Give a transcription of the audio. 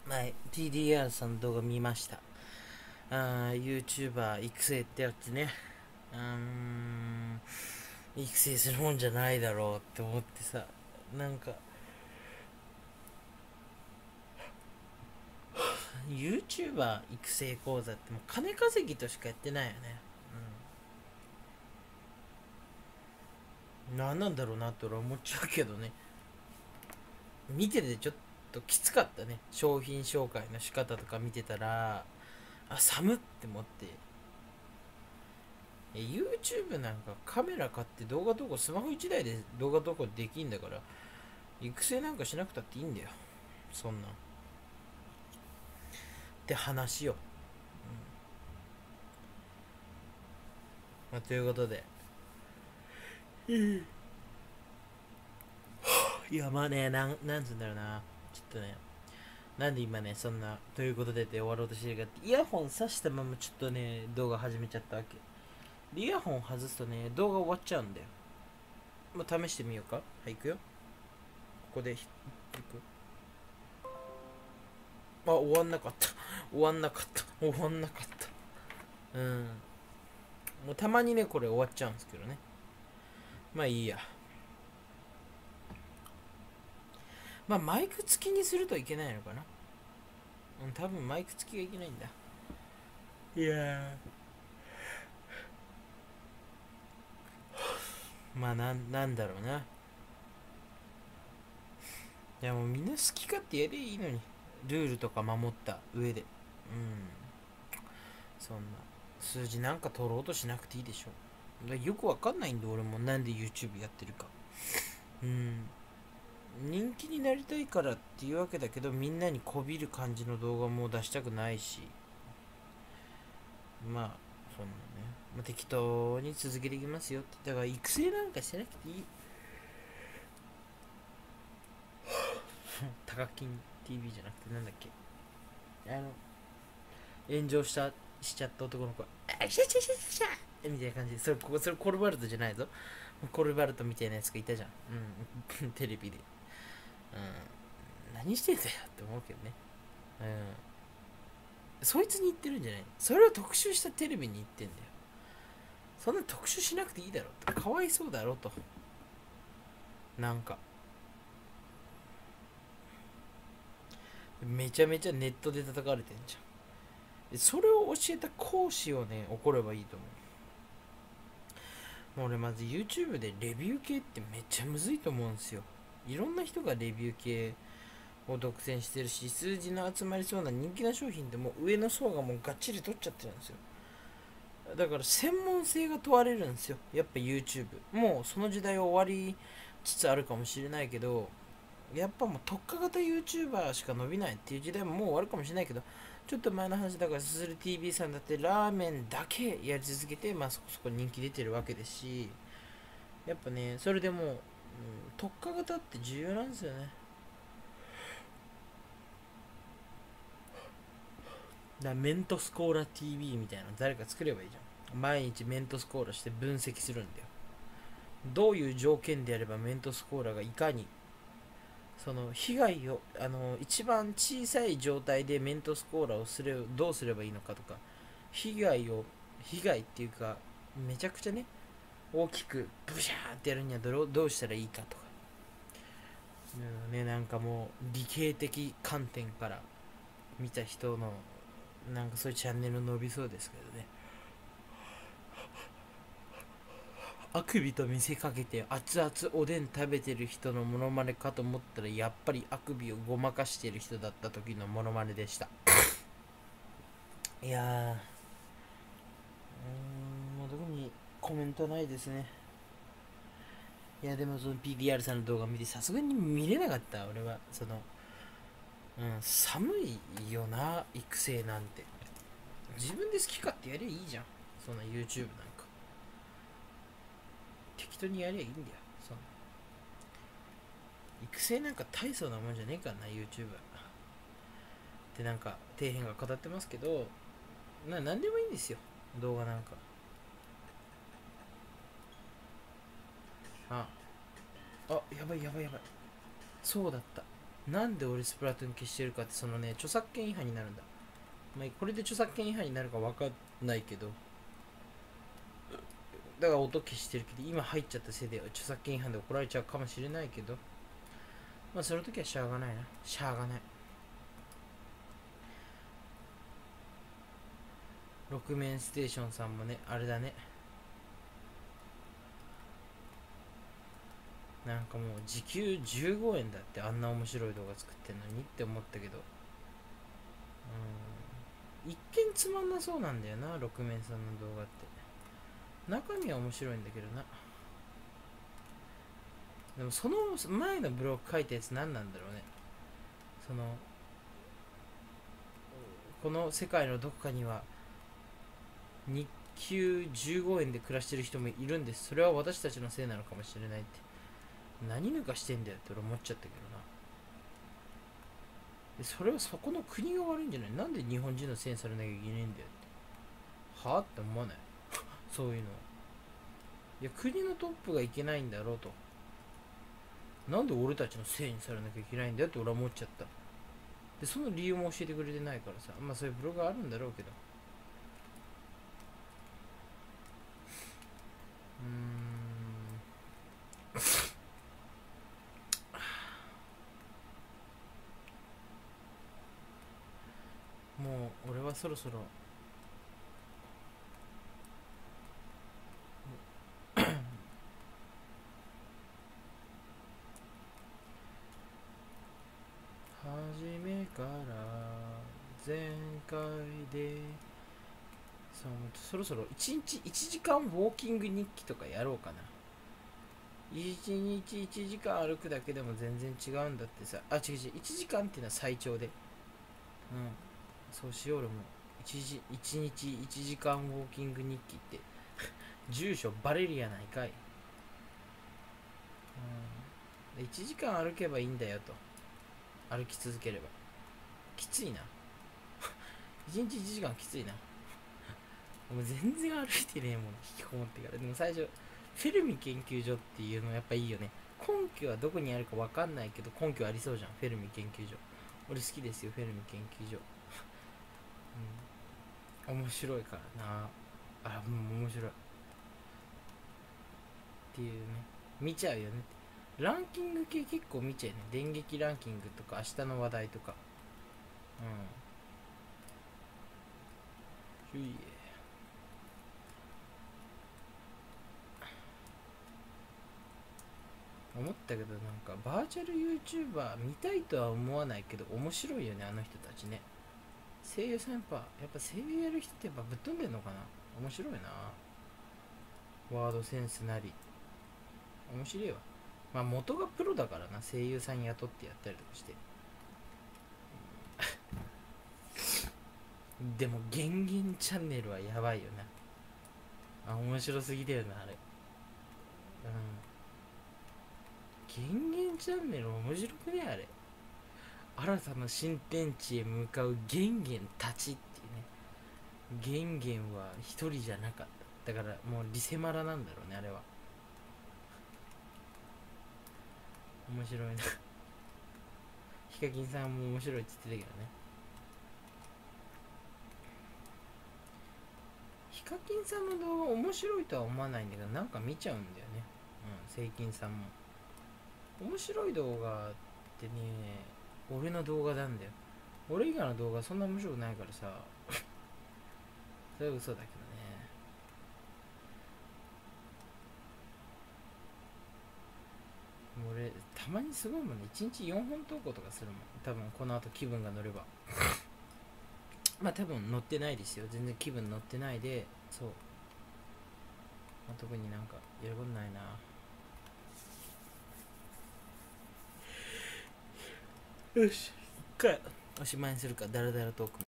はい、TDR さんの動画見ました。YouTuber 育成ってやつね。育成するもんじゃないだろうって思ってさ、なんか、YouTuber 育成講座ってもう金稼ぎとしかやってないよね。なんなんだろうなって俺は思っちゃうけどね。見ててちょっときつかったね。商品紹介の仕方とか見てたら、寒って思って。YouTube なんかカメラ買って動画投稿、スマホ1台で動画投稿できんだから、育成なんかしなくたっていいんだよ。そんなん。って話よ。ということで。いや、まあね、なんつうんだろうな。ちょっとね、なんで今ね、そんな、ということで終わろうとしてるかって、イヤホン挿したままちょっとね、動画始めちゃったわけ。でイヤホン外すとね、動画終わっちゃうんだよ。まあ、試してみようか。はい、行くよ。ここで、行く。終わんなかった。終わんなかった。終わんなかった。もうたまにね、これ終わっちゃうんですけどね。まあいいや。まあマイク付きにするといけないのかな。多分マイク付きがいけないんだ。いやまあなんだろうな。いやもうみんな好き勝手やりゃいいのに。ルールとか守った上で。そんな。数字なんか取ろうとしなくていいでしょ。よくわかんないんで俺もなんで YouTube やってるか。うん。人気になりたいからっていうわけだけど、みんなにこびる感じの動画も出したくないし、まあそんなね、適当に続けていきますよって。だから育成なんかしなくていい。タカキン TV じゃなくてなんだっけ、あの炎上しちゃった男の子、あしゃしゃしゃしゃみたいな感じで、それコルバルトじゃないぞ。コルバルトみたいなやつがいたじゃん。テレビで。何してんだよって思うけどね。そいつに言ってるんじゃない、それを特集したテレビに言ってんだよ。そんな特集しなくていいだろって、かわいそうだろと。なんかめちゃめちゃネットで叩かれてんじゃん。でそれを教えた講師をね、怒ればいいと思う。もう俺まず YouTube でレビュー系ってめっちゃむずいと思うんですよ。いろんな人がレビュー系を独占してるし、数字の集まりそうな人気な商品でも上の層がもうがっちり取っちゃってるんですよ。だから専門性が問われるんですよ、やっぱ YouTube。もうその時代は終わりつつあるかもしれないけど、やっぱもう特化型 YouTuber しか伸びないっていう時代ももう終わるかもしれないけど、ちょっと前の話だから、すする TV さんだってラーメンだけやり続けて、まあそこそこ人気出てるわけですし、やっぱね、それでもう、特化型って重要なんですよね。だからメントスコーラ TV みたいなの誰か作ればいいじゃん。毎日メントスコーラして分析するんだよ。どういう条件であればメントスコーラがいかに、その被害を、一番小さい状態でメントスコーラをどうすればいいのかとか、被害を、被害っていうか、めちゃくちゃね、大きくブシャーってやるにはどうしたらいいかとか、なんかもう理系的観点から見た人の、なんかそういうチャンネル伸びそうですけどね。あくびと見せかけて熱々おでん食べてる人のモノマネかと思ったら、やっぱりあくびをごまかしてる人だった時のモノマネでした。いやー、もう特にコメントないですね。いやでもその PDR さんの動画見てさすがに見れなかった。俺はその、寒いよな育成なんて。自分で好き勝手やりゃいいじゃん。そんな YouTube なんか適当にやりゃいいんだよ。その育成なんか大層なもんじゃねえからな YouTube ってなんか底辺が語ってますけど、なんでもいいんですよ、動画なんか。あやばいやばいやばい、そうだった。 なんで俺スプラトゥーン消してるかって、そのね、著作権違反になるんだ。まあ、これで著作権違反になるか分かんないけど、だから音消してるけど、今入っちゃったせいで著作権違反で怒られちゃうかもしれないけど、まあその時はしゃあがないな。しゃあがない。六面ステーションさんもね、あれだね。なんかもう時給15円だって、あんな面白い動画作ってんのにって思ったけど、一見つまんなそうなんだよな、六面さんの動画って。中身は面白いんだけどな。でもその前のブログ書いたやつ何なんだろうね。その、この世界のどこかには日給15円で暮らしてる人もいるんです。それは私たちのせいなのかもしれないって。何抜かしてんだよって俺思っちゃったけどな。でそれはそこの国が悪いんじゃない？なんで日本人のせいにされなきゃいけないんだよって。はあって思わない？そういうの。いや、国のトップがいけないんだろうと。なんで俺たちのせいにされなきゃいけないんだよって俺は思っちゃった。で、その理由も教えてくれてないからさ。まあそういうブログがあるんだろうけど。もう俺はそろそろ初めから前回でそろそろ1日1時間ウォーキング日記とかやろうかな。1日1時間歩くだけでも全然違うんだってさ。あ、違う違う、1時間っていうのは最長で。そうしよう。俺も1日1時間ウォーキング日記って住所バレるやないかい。1時間歩けばいいんだよと。歩き続ければ。きついな。1日1時間きついな。もう全然歩いてねえもん、引きこもってから。でも最初、フェルミ研究所っていうのやっぱいいよね。根拠はどこにあるかわかんないけど、根拠ありそうじゃん、フェルミ研究所。俺好きですよ、フェルミ研究所。面白いからな。あ、もう面白い。っていうね。見ちゃうよね。ランキング系結構見ちゃうね。電撃ランキングとか、明日の話題とか。ひゅいえ。思ったけど、なんかバーチャル YouTuber 見たいとは思わないけど面白いよね、あの人たちね。声優さんやっぱ声優やる人ってやっぱぶっ飛んでんのかな。面白いな。ワードセンスなり面白いわ。まあ元がプロだからな、声優さん雇ってやったりとかして。でもゲンゲンチャンネルはやばいよな。あ、面白すぎだよなあれ。ゲンゲンチャンネル面白くねあれ。新たな新天地へ向かうゲンゲンたちっていうね。ゲンゲンは一人じゃなかった。だからもうリセマラなんだろうね、あれは。面白いな。ヒカキンさんも面白いって言ってたけどね。ヒカキンさんの動画面白いとは思わないんだけど、なんか見ちゃうんだよね。セイキンさんも。面白い動画ってね、俺の動画なんだよ。俺以外の動画そんな面白くないからさ。それは嘘だけどね。俺、たまにすごいもんね。1日4本投稿とかするもん。多分この後気分が乗れば。まあ多分乗ってないですよ。全然気分乗ってないで、そう。まあ、特になんかやることないな。よし、一回おしまいにするか、ダラダラトーク。